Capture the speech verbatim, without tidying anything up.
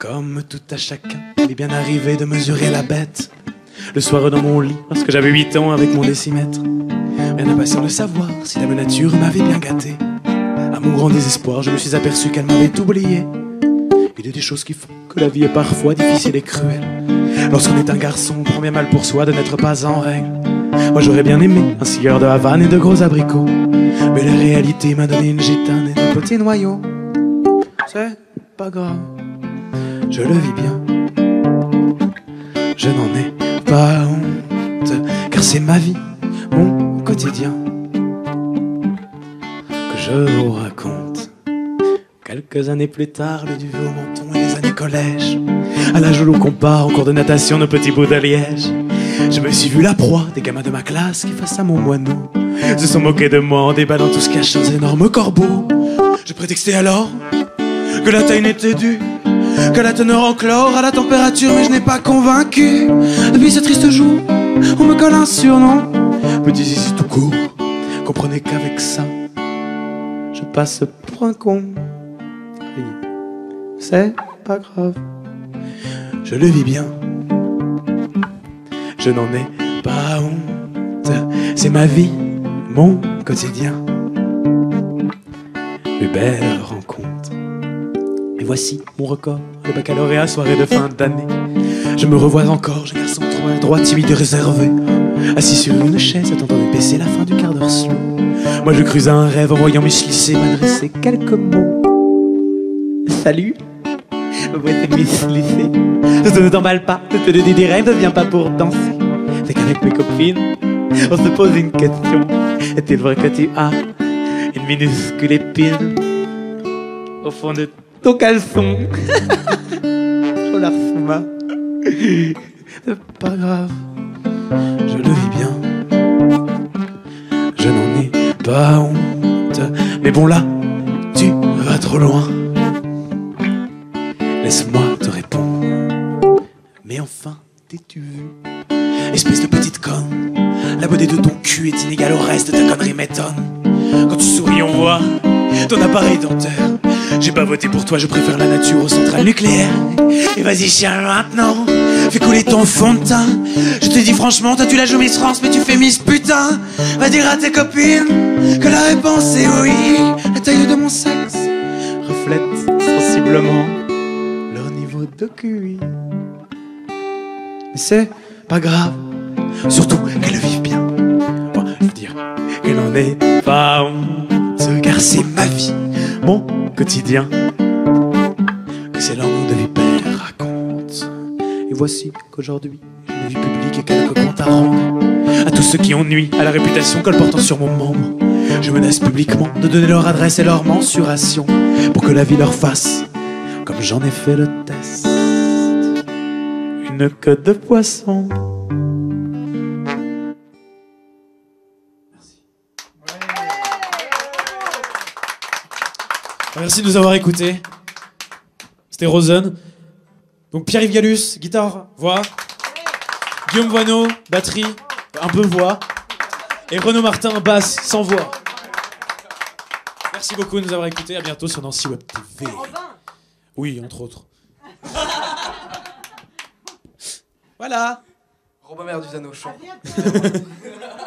Comme tout à chacun, il est bien arrivé de mesurer la bête. Le soir dans mon lit, lorsque j'avais huit ans avec mon décimètre. Rien n'impatient de savoir si la nature m'avait bien gâté. À mon grand désespoir, je me suis aperçu qu'elle m'avait oublié. Il y a des choses qui font que la vie est parfois difficile et cruelle. Lorsqu'on est un garçon, on prend bien mal pour soi de n'être pas en règle. Moi j'aurais bien aimé un cigare de Havane et de gros abricots, mais la réalité m'a donné une gitane et de petits noyaux. C'est pas grave, je le vis bien. Je n'en ai pas honte, car c'est ma vie, mon quotidien, que je vous raconte. Quelques années plus tard, le duvet au menton et les années collège, à l'âge où l'on compare en cours de natation nos petits bouts de liège. Je me suis vu la proie des gamins de ma classe qui, face à mon moineau, se sont moqués de moi en déballant tout ce cache un énorme corbeau. Je prétextais alors que la taille n'était due que la teneur en chlore à la température, mais je n'ai pas convaincu. Depuis ce triste jour, on me colle un surnom, petit zizi tout court. Comprenez qu'avec ça, je passe pour un con. Oui, c'est pas grave, je le vis bien. Je n'en ai pas honte, c'est ma vie, mon quotidien. Une belle rencontre. Et voici mon record, le baccalauréat, soirée de fin d'année. Je me revois encore, je garçon trop adroit, timide et réservé, assis sur une chaise, attendant de baisser la fin du quart d'heure slow. Moi je crus à un rêve en voyant Miss Lycée m'adresser quelques mots. Salut, voici Miss Lycée. Ne t'emballe pas, ne te le dirai, ne viens pas pour danser. C'est qu'avec mes copines, on se pose une question. Est-il vrai que tu as une minuscule épine au fond de ton caleçon? Je la reçois. C'est pas grave, je le vis bien. Je n'en ai pas honte, mais bon là, tu vas trop loin. Laisse-moi te répondre. Mais enfin, t'es-tu vu? Espèce de petite conne, la beauté de ton cul est inégale au reste, ta connerie m'étonne. Quand tu souris, on voit ton appareil dentaire. J'ai pas voté pour toi, je préfère la nature aux centrales nucléaires. Et vas-y chien maintenant, fais couler ton fond de teint. Je te dis franchement, toi tu la joues Miss France, mais tu fais Miss putain. Va dire à tes copines que la réponse est oui. La taille de mon sexe reflète sensiblement leur niveau de Q I. Mais c'est pas grave, surtout qu'elle vive bien. Bon, je veux dire qu'elle en ait pas honte, car c'est ma vie, mon quotidien, que c'est leur nom de vipère raconte. Et voici qu'aujourd'hui, j'ai une vie publique et quelques comptes à rendre à tous ceux qui ont nui à la réputation colportant sur mon membre. Je menace publiquement de donner leur adresse et leur mensuration pour que la vie leur fasse, comme j'en ai fait le test, une queue de poisson. Merci. Merci de nous avoir écoutés. C'était Rosen. Donc Pierre-Yves Gallus, guitare, voix. Guillaume Voineau, batterie, un peu voix. Et Renaud Martin, basse, sans voix. Merci beaucoup de nous avoir écoutés. À bientôt sur Nancy Web T V. Oui, entre autres. Voilà. Robin Merduzano chant.